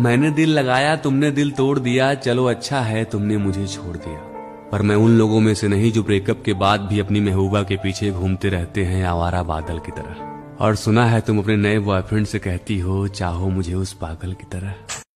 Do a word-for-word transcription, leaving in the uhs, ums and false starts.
मैंने दिल लगाया तुमने दिल तोड़ दिया, चलो अच्छा है तुमने मुझे छोड़ दिया। पर मैं उन लोगों में से नहीं जो ब्रेकअप के बाद भी अपनी महबूबा के पीछे घूमते रहते हैं आवारा बादल की तरह। और सुना है तुम अपने नए बॉयफ्रेंड से कहती हो चाहो मुझे उस पागल की तरह।